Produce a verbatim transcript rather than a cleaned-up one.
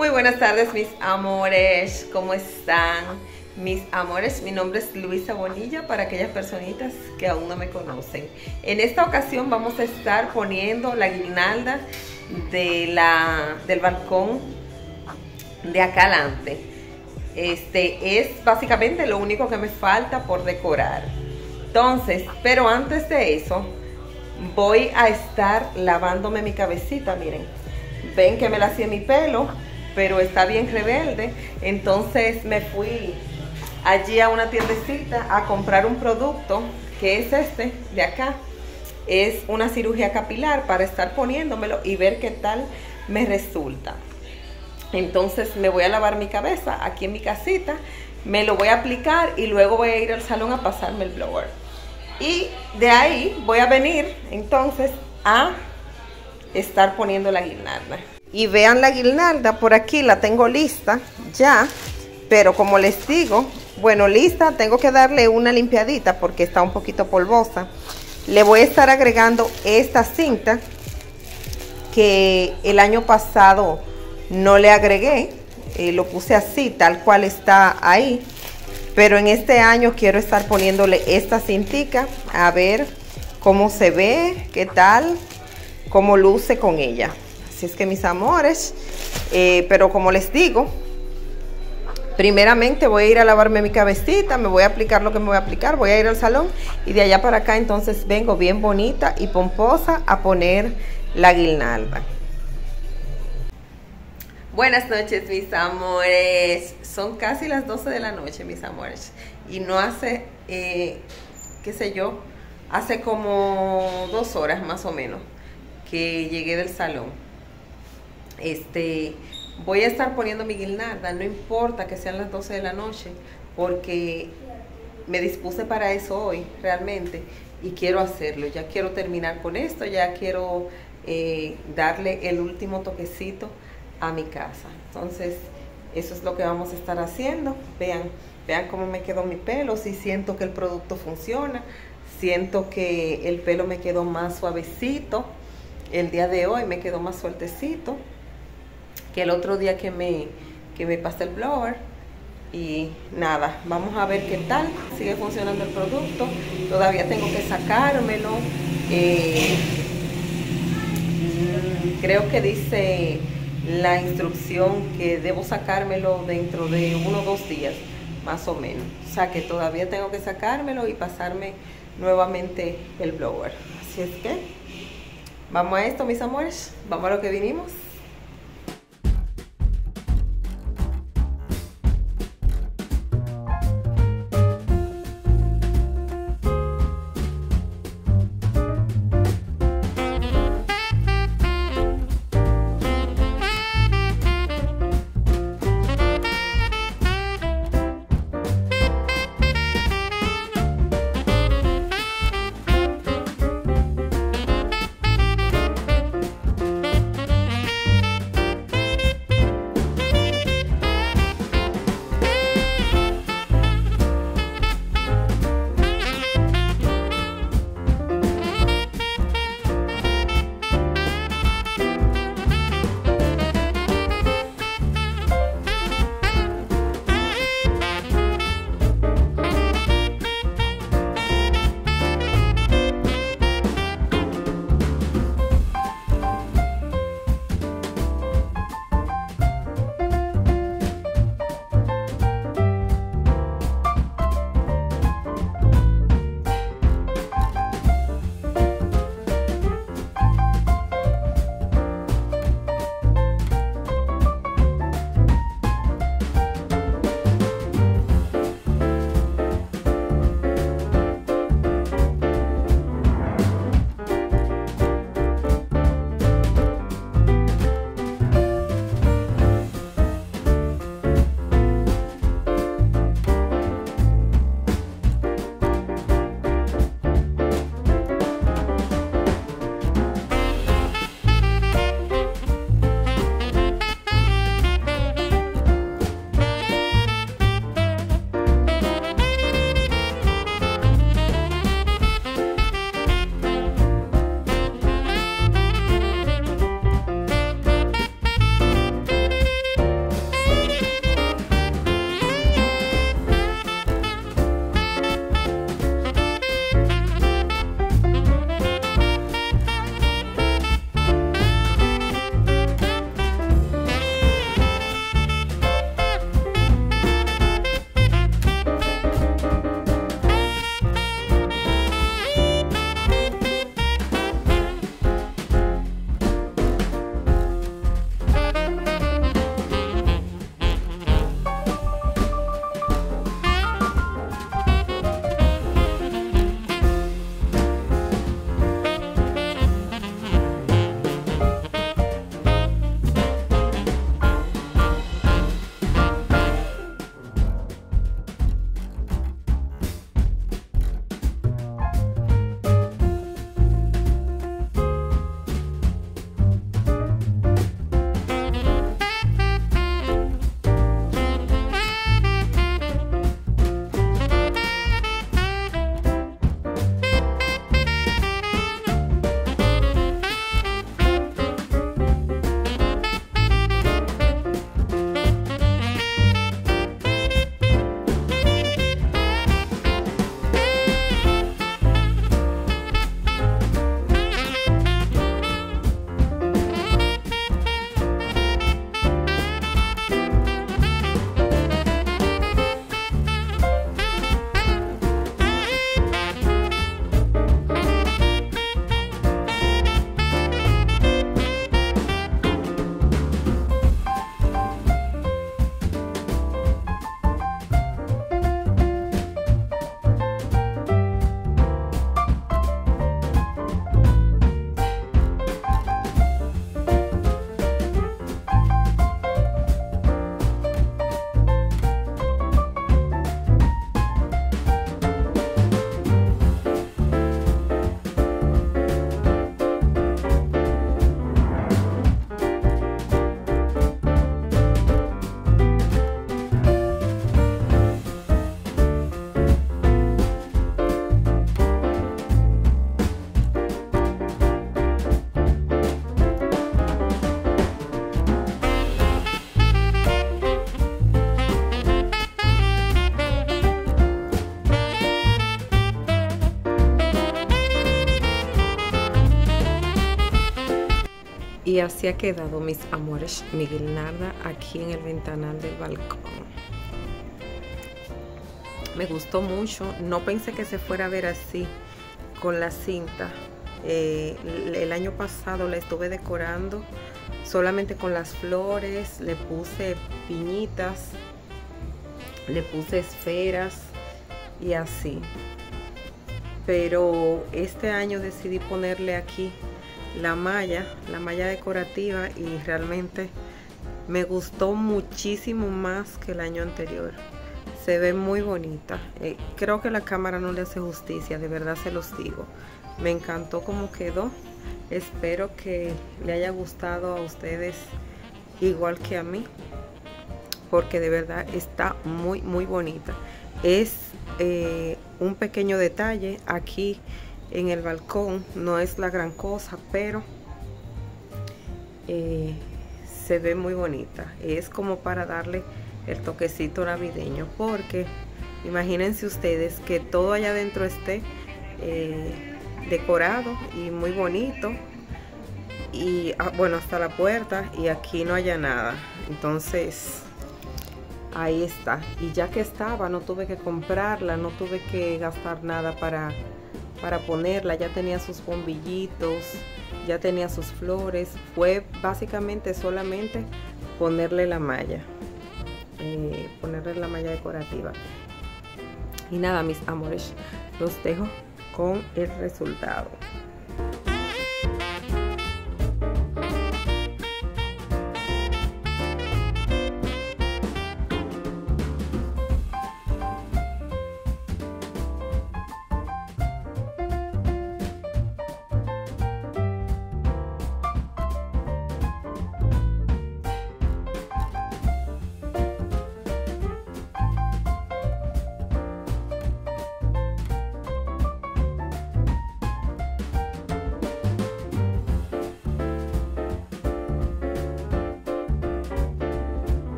Muy buenas tardes, mis amores, ¿cómo están? Mis amores, mi nombre es Luisa Bonilla para aquellas personitas que aún no me conocen. En esta ocasión vamos a estar poniendo la guirnalda de la, del balcón de acá adelante. Este es básicamente lo único que me falta por decorar. Entonces, pero antes de eso, voy a estar lavándome mi cabecita, miren. Ven que me la hacía mi pelo, pero está bien rebelde. Entonces me fui allí a una tiendecita a comprar un producto que es este de acá. Es una cirugía capilar para estar poniéndomelo y ver qué tal me resulta. Entonces me voy a lavar mi cabeza aquí en mi casita, me lo voy a aplicar y luego voy a ir al salón a pasarme el blower. Y de ahí voy a venir entonces a estar poniendo la guirnalda. Y vean la guirnalda, por aquí la tengo lista ya, pero como les digo, bueno, lista, tengo que darle una limpiadita porque está un poquito polvosa. Le voy a estar agregando esta cinta que el año pasado no le agregué, eh, lo puse así, tal cual está ahí. Pero en este año quiero estar poniéndole esta cintica a ver cómo se ve, qué tal, cómo luce con ella. Así es que mis amores, eh, pero como les digo, primeramente voy a ir a lavarme mi cabecita, me voy a aplicar lo que me voy a aplicar, voy a ir al salón y de allá para acá entonces vengo bien bonita y pomposa a poner la guirnalda. Buenas noches, mis amores. Son casi las doce de la noche, mis amores. Y no hace, eh, qué sé yo, hace como dos horas más o menos que llegué del salón. Este, voy a estar poniendo mi guirnalda, no importa que sean las doce de la noche, porque me dispuse para eso hoy, realmente, y quiero hacerlo. Ya quiero terminar con esto, ya quiero eh, darle el último toquecito a mi casa. Entonces eso es lo que vamos a estar haciendo. Vean, vean cómo me quedó mi pelo. Si siento que el producto funciona, siento que el pelo me quedó más suavecito. El día de hoy me quedó más sueltecito que el otro día que me, que me pasé el blower. Y nada, vamos a ver qué tal sigue funcionando el producto. Todavía tengo que sacármelo. eh, creo que dice la instrucción que debo sacármelo dentro de uno o dos días, más o menos. O sea que todavía tengo que sacármelo y pasarme nuevamente el blower. Así es que vamos a esto, mis amores. Vamos a lo que vinimos. Y así ha quedado, mis amores, mi guirnalda aquí en el ventanal del balcón. Me gustó mucho, no pensé que se fuera a ver así con la cinta. Eh, el año pasado la estuve decorando solamente con las flores, le puse piñitas, le puse esferas y así. Pero este año decidí ponerle aquí la malla, la malla decorativa, y realmente me gustó muchísimo más que el año anterior. Se ve muy bonita. Eh, creo que la cámara no le hace justicia, de verdad se los digo. Me encantó cómo quedó. Espero que le haya gustado a ustedes igual que a mí, porque de verdad está muy muy bonita. Es eh, un pequeño detalle aquí en el balcón, no es la gran cosa, pero eh, se ve muy bonita. Es como para darle el toquecito navideño, porque imagínense ustedes que todo allá adentro esté eh, decorado y muy bonito, y ah, bueno, hasta la puerta, y aquí no haya nada. Entonces ahí está, y ya que estaba, no tuve que comprarla, no tuve que gastar nada para para ponerla. Ya tenía sus bombillitos, ya tenía sus flores. Fue básicamente solamente ponerle la malla, eh, ponerle la malla decorativa. Y nada, mis amores, los dejo con el resultado.